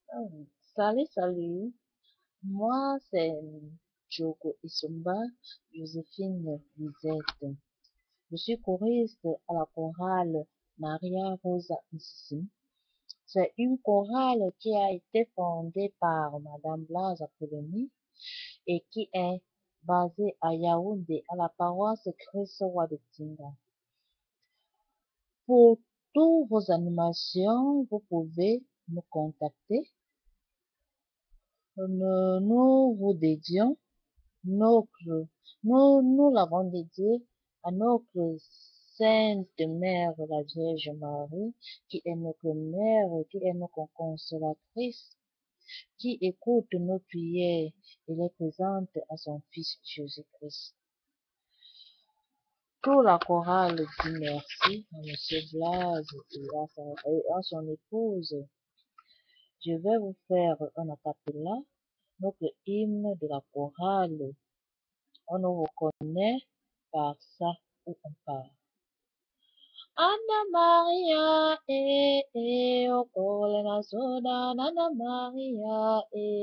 Salut, salut. Moi, c'est Joko Isumba, Joséphine Lisette. Je suis choriste à la chorale Maria Rosa Nsissim. C'est une chorale qui a été fondée par Madame Blaise Apollonie et qui est basée à Yaoundé, à la paroisse Christ-Roi de Tinga. Pour toutes vos animations, vous pouvez me contacter. Nous vous dédions notre, nous l'avons dédié à notre Sainte Mère, la Vierge Marie, qui est notre mère, qui est notre consolatrice, qui écoute nos prières et les présente à son Fils Jésus-Christ. Pour la chorale dit merci à Monsieur Blaise et à son épouse. Je vais vous faire un acapella, notre hymne de la chorale. On nous reconnaît par ça où on part. Anna Maria, okole na soda, Anna Maria,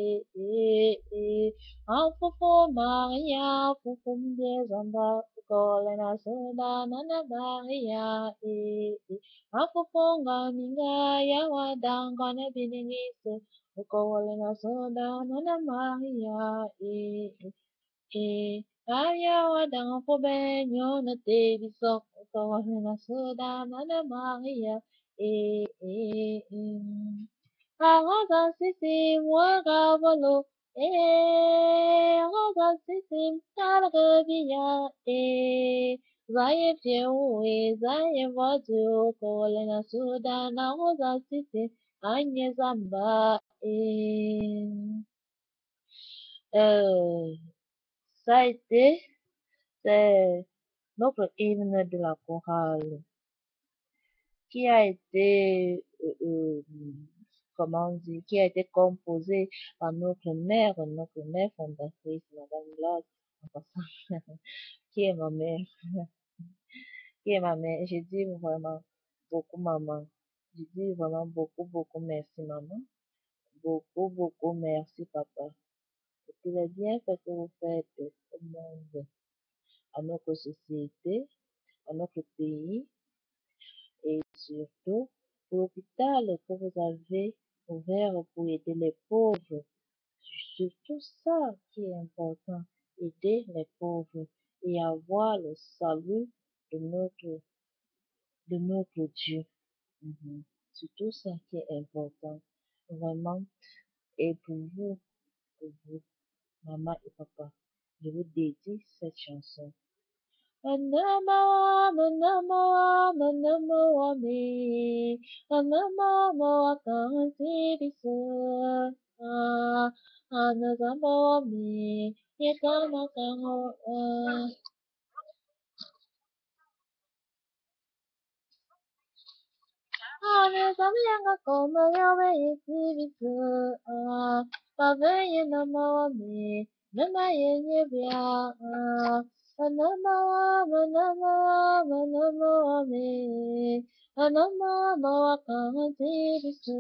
Anfufo Maria, fufum diezamba, okole na soda, Anna Maria, Anfufo ngaminga, yawadanga na biningise, okole na soda, Anna Maria, Aya wadang po benyo na te bisok ko na soda na Maria Rosa sisim waga volo Rosa sisim talaga biya Zaye zaye wadu ko na soda na Rosa sisim anye zamba ça a été, c'est notre hymne de la chorale qui a été, comment dire, qui a été composé par notre mère fondatrice, Madame Blas, en passant, qui est ma mère, qui est ma mère. Je dis vraiment beaucoup maman. Je dis vraiment beaucoup, beaucoup merci maman. Beaucoup, beaucoup merci papa. Pour tous les bienfaits que vous faites au monde, à notre société, à notre pays et surtout pour l'hôpital que vous avez ouvert pour aider les pauvres. C'est surtout ça qui est important, aider les pauvres et avoir le salut de notre Dieu. C'est tout ça qui est important, vraiment. Et pour vous, maman et papa, je vous dédie cette chanson. Anama, manama, manama, me. Anama, moakanti bisa. Anazama, me. Yekama, kango. Anazama, yanga, koma, yawe, iti bisa. Paveye, nama, me. Nama, yenye, bia. Anama, manama, manama, me. Anama, moakanti bisa.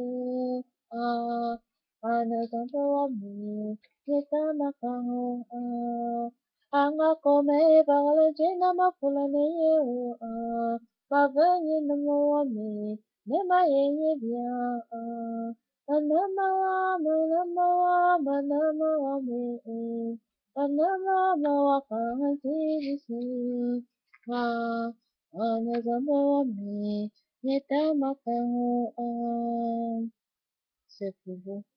Anazama, me. Yekama, kango. Anga kome bagala jena mafulane ye Pavanye namo ame nema yenye bia Anama manama manama ame Anama mawakanga tibisi Anazama ame Yeta makango C'est pour vous.